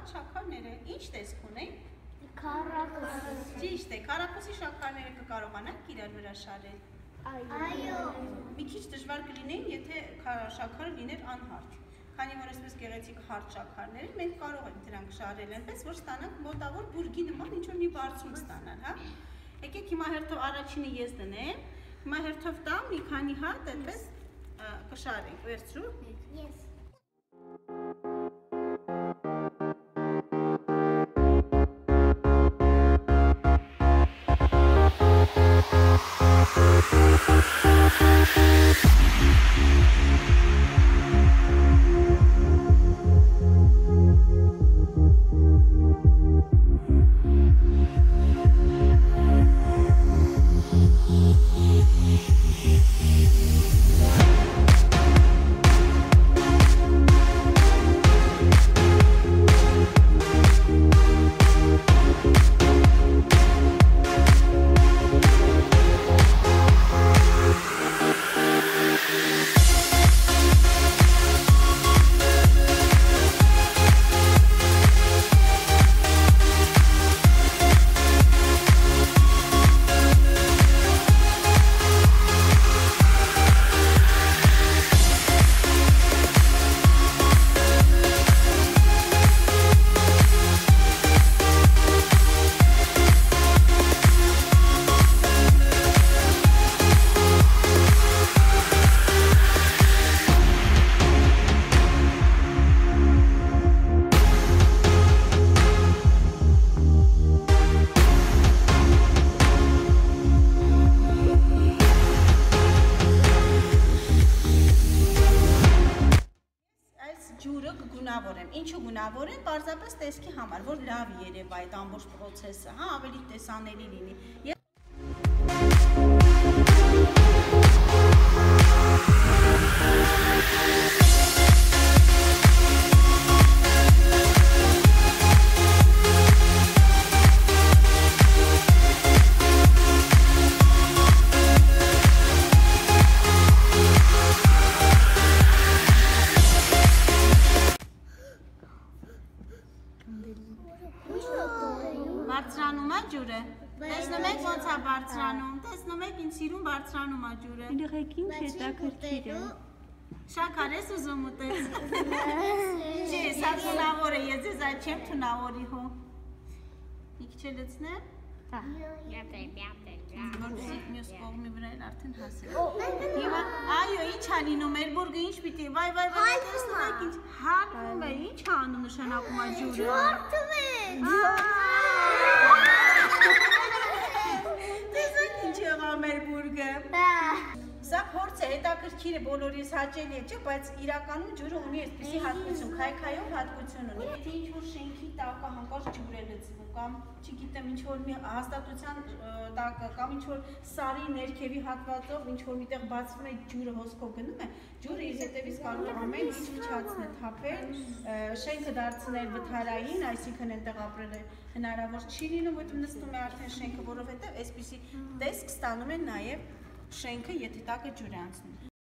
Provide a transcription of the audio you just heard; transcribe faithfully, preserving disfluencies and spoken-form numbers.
հարթ շաքարները ինչ տեսք ունեն։ Քառակուսի։ Ճիշտ է, քառակուսի շաքարները կկարողանանք իրար վրա շարել։ Այո։ Մի քիչ դժվար կլինեին, եթե շաքարը լիներ անհարթ։ Քանի որ այսպես գեղեցիկ հարթ շաքարներ են, մենք կարող ենք դրանք շարել այնպես, որ ստանանք մոտավոր բուրգի նման ինչ-որ մի բարձրում ստանալ, հա։ Եկեք հիմա հերթով առաջինը ես դնեմ, հիմա հերթով տամ մի քանի հատ, այդպես կշարենք, վերցրու։ Ես։ Ինչու գունավոր են, պարզապես տեսքի համար, որ լավ երևա այդ ամբողջ պրոցեսը, հա, ավելի տեսանելի լինի։ Բարձրանում է ջուրը։ Տեսնում եք ոնց է բարձրանում։ Տեսնում եք ինձ սիրուն բարձրանում է ջուրը։ Իրեք ինչ է տակրքիր է։ Շաքար ես ուզում ուտես։ Չի, սա թունավոր է, ես ձեզ այդ չեմ թունավորի հո։ Մի քիչ լցնեմ։ Հա։ Որպեսզի մյուս կողմի վրա էլ արդեն հասել։ Հիմա, այո, ինչ է լինում, մեր բուրգը ինչ պիտի, վայ, վայ, վայ, տեսնում եք ինչ հալվում է, ինչ է անում նշանակում է ջուրը։ Ջարդում են։ Տեսեք ինչ եղավ մեր բուրգը։ Սա փորձ է, հետաքրքիր է, բոլորիս հաճելի է, չէ, բայց իրականում ջուրը ունի այսպիսի հատկություն, քայքայով հատկություն ունի։ Եթե ինչ-որ շենքի տակը հանկարծ ջուր է լցվում, կամ չգիտեմ ինչ-որ մի հաստատության տակը, կամ ինչ-որ սարի ներքևի հատվածով ինչ-որ միտեղ բացվում է ջուրը հոսքով գնում է, ջուրը իր հետևից կարող է ամեն ինչ փչացնել, թափել, շենքը դարձնել վթարային, այսինքն այնտեղ ապրելը հնարավոր չի լինում, որտեղ նստում է արդեն շենքը, որովհետև այսպիսի տեսք ստանում են նաև շենքը, եթե տակը ջուր է անցնում։